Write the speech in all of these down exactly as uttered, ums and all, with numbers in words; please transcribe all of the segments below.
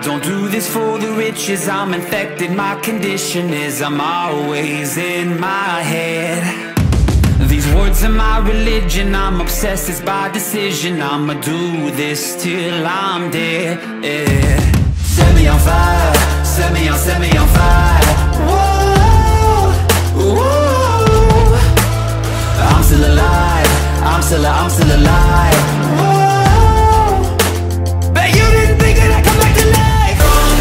don't do this for the riches, I'm infected, my condition is I'm always in my head. These words are my religion, I'm obsessed, it's by decision, I'ma do this till I'm dead, yeah. Set me on fire, set me on, set me on fire. Whoa, whoa. I'm still alive, I'm still, I'm still alive. Whoa. Bet you didn't think that I'd come back to life.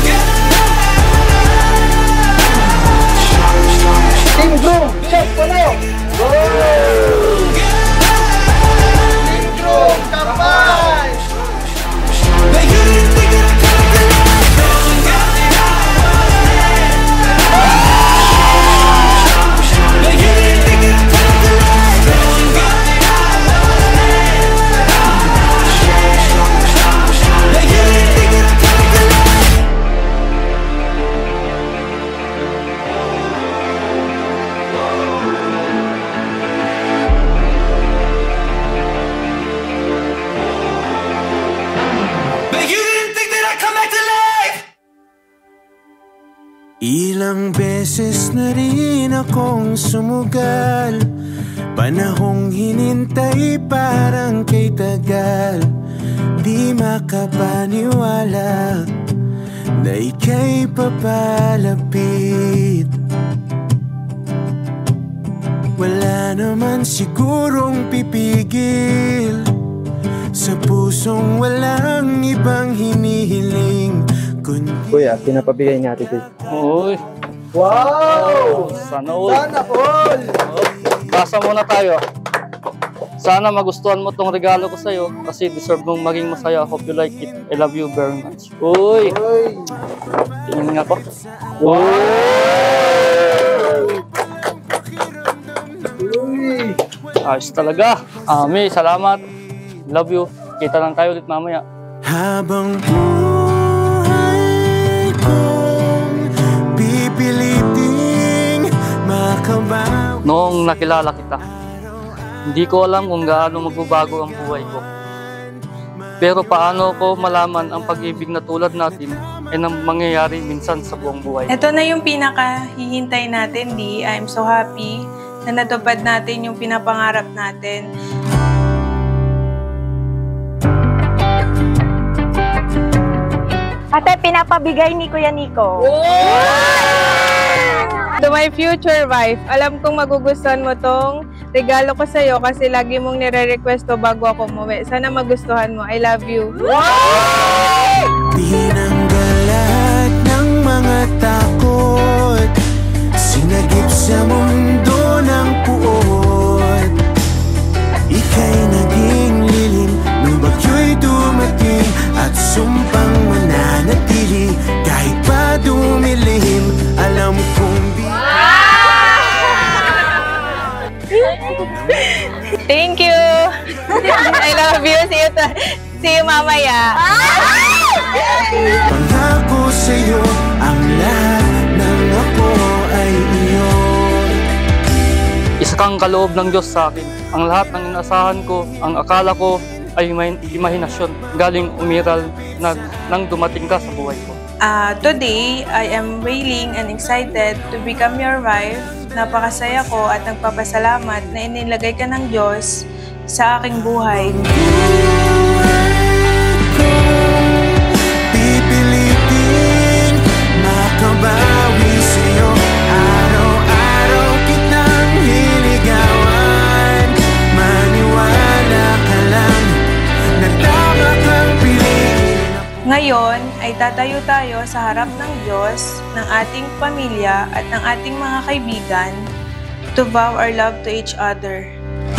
Team Zoom, check po na yun. Team Zoom, kapay! Bet you didn't think that I'd come back to life. Bet you didn't think that I'd come back to life. Bet you didn't think that I'd come back to life. Bet you didn't think that I'd come back to life. Ilang beses na rin akong sumugal, panahong hinintay parang kay tagal. Di makapaniwala na ika'y papalapit. Wala naman sigurong pipigil sa pusong walang ibang hinihiling kundi... Kuya, pinapabigay niya ate. Uy, Wow! sana all. Sana all! Basa muna tayo. Sana magustuhan mo tong regalo ko sa'yo kasi deserve mong maging masaya. Hope you like it. I love you very much. Uy! Uy! Tingin nga po. Wow! Uy! Ayos talaga. Ami, salamat. Love you. Kita lang tayo ulit mamaya. Habang buhay kong pipiliting makabaw. Noong nakilala kita, hindi ko alam kung gaano magbabago ang buhay ko. Pero paano ko malaman ang pag-ibig na tulad natin ay nang mangyayari minsan sa buong buhay. Ito na yung pinaka-hihintay natin, di. I'm so happy na natupad natin yung pinapangarap natin. Ate, pinapabigay ni Kuya Nico. To my future wife, alam kong magugustuhan mo tong regalo ko sa'yo kasi lagi mong nire-request to bago ako umuwi. Sana magustuhan mo. I love you. Tinanggal lahat ng mga takot, sinagip sa mundo ng puot. Ika'y naging lilim nung bagyo'y dumating at sumpang mananatili kahit pa dumilihim. Alam kong di... Thank you. I love you. See you, see you mamaya. Pangako sa'yo ang lahat ng ako ay iyo. Isa kang kaloob ng Diyos sa akin. Ang lahat ng inasahan ko, ang akala ko ay may imahinasyon. Galing umiral na nang dumating ka sa buhay ko. Uh, today, I am willing and excited to become your wife. Napakasaya ko at nagpapasalamat na inilagay ka ng Diyos sa aking buhay. Pipiliting makabawi sa'yo. Araw-araw kitang hinigawan. Maniwala ka lang na tama kang piliin. Ngayon ay tatayo tayo sa harap ng Diyos, ng ating pamilya at ng ating mga kaibigan to vow our love to each other.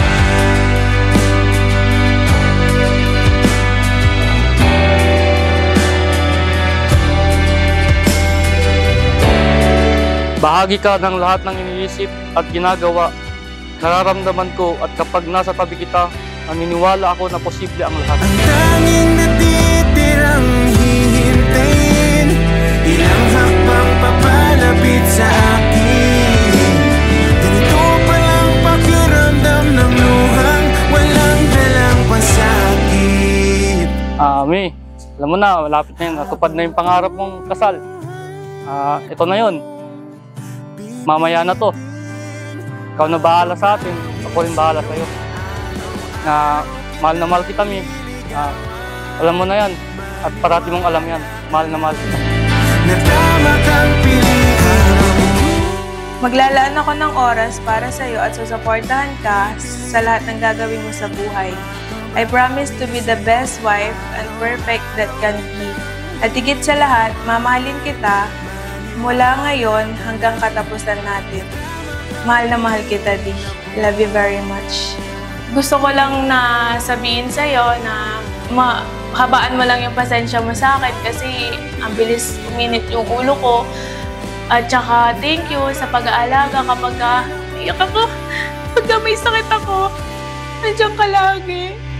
Bahagi ka ng lahat ng iniisip at ginagawa. Nararamdaman ko at kapag nasa tabi kita, naniniwala ako na posible ang lahat. Ang tanging natitirang hihintayin, ilang hakbang papalapit sa akin. Ganito palang pakiramdam ng luhang walang dalang pasakit. Ami, Alam mo na, malapit na yun. Natupad na yung pangarap mong kasal. Ah, ito na yun. Mamaya na to. Ikaw na bahala sa atin. Ako rin bahala sa'yo. Na mahal na mahal kita, Mi. Ah, alam mo na yan. At parati mong alam yan. Mahal na mahal kita. Nadama kang pilihan mo. Maglalaan ako ng oras para sa'yo at susuportahan ka sa lahat ng gagawin mo sa buhay. I promise to be the best wife and perfect that can be. At higit sa lahat, mamahalin kita mula ngayon hanggang katapusan natin. Mahal na mahal kita, Di. Love you very much. Gusto ko lang na sabihin sa'yo na ma habaan mo lang yung pasensya mo sa akin kasi ang bilis uminit yung ulo ko. At saka, thank you sa pag-aalaga kapag iyak ako. Pagka may sakit ako, nandiyan ka lagi.